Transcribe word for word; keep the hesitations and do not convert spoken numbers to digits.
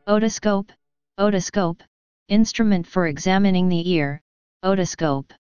Otoscope, otoscope, instrument for examining the ear, otoscope.